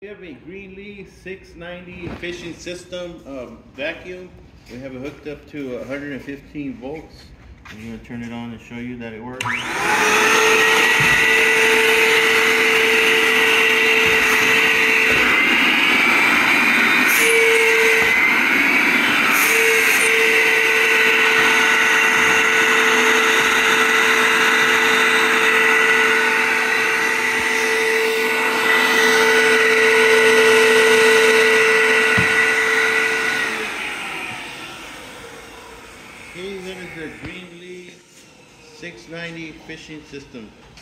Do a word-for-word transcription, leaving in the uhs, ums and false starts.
We have a Greenlee six ninety fishing system um, vacuum. We have it hooked up to one hundred fifteen volts. I'm going to turn it on and show you that it works. Here is the Greenlee six ninety fishing system.